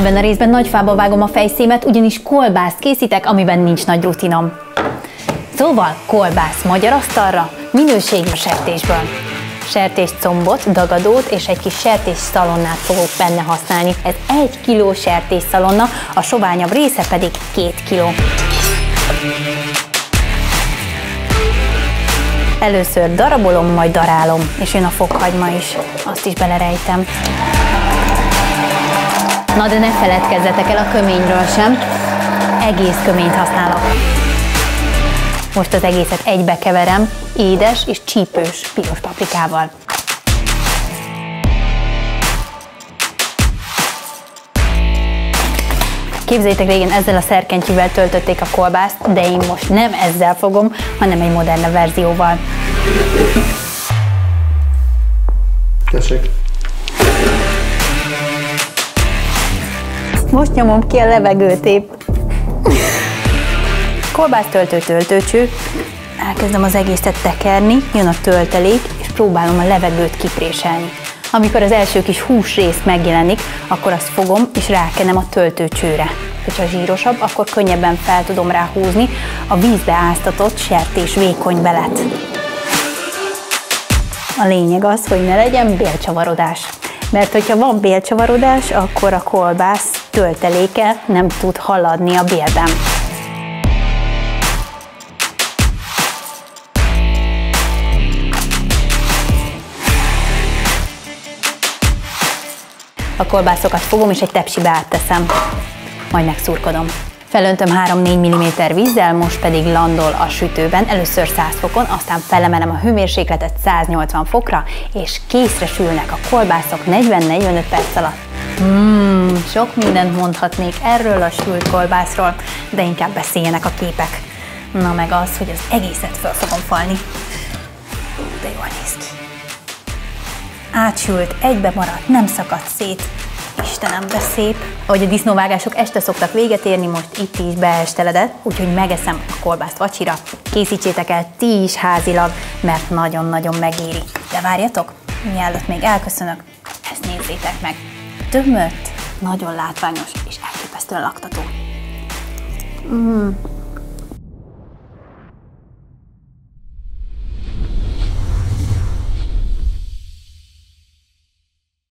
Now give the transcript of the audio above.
Ebben a részben nagy fába vágom a fejszémet, ugyanis kolbászt készítek, amiben nincs nagy rutinom. Szóval kolbász magyar asztalra, minőségi sertésből. Sertéscombot, dagadót és egy kis sertésszalonnát fogok benne használni. Ez 1 kg sertésszalonna, a soványabb része pedig 2 kg. Először darabolom, majd darálom, és jön a fokhagyma is. Azt is belerejtem. Na de ne feledkezzetek el a köményről sem. Egész köményt használok. Most az egészet egybe keverem, édes és csípős piros paprikával. Képzeljétek, régen ezzel a szerkentyűvel töltötték a kolbászt, de én most nem ezzel fogom, hanem egy modernebb verzióval. Tessék. Most nyomom ki a levegőt épp. Kolbásztöltő, töltőcső, elkezdem az egészet tekerni, jön a töltelék, és próbálom a levegőt kipréselni. Amikor az első kis húsrész megjelenik, akkor azt fogom és rákenem a töltőcsőre. Ha zsírosabb, akkor könnyebben fel tudom ráhúzni a vízbe áztatott sertés vékony belet. A lényeg az, hogy ne legyen bélcsavarodás. Mert hogyha van bélcsavarodás, akkor a kolbász tölteléke nem tud haladni a bélben. A kolbászokat fogom és egy tepsibe átteszem, majd megszurkodom. Felöntöm 3-4 mm vízzel, most pedig landol a sütőben, először 100 fokon, aztán felemelem a hőmérsékletet 180 fokra, és készre sülnek a kolbászok 40-45 perc alatt. Sok mindent mondhatnék erről a sült kolbászról, de inkább beszéljenek a képek. Na meg az, hogy az egészet föl fogom falni. De jól néz ki. Átsült, egybe maradt, nem szakadt szét. Istenem, de szép! Ahogy a disznóvágások este szoktak véget érni, most itt is beesteledett, úgyhogy megeszem a kolbászt vacsira. Készítsétek el ti is házilag, mert nagyon-nagyon megéri. De várjatok, mielőtt még elköszönök, ezt nézzétek meg. Tömött, nagyon látványos és elképesztően laktató.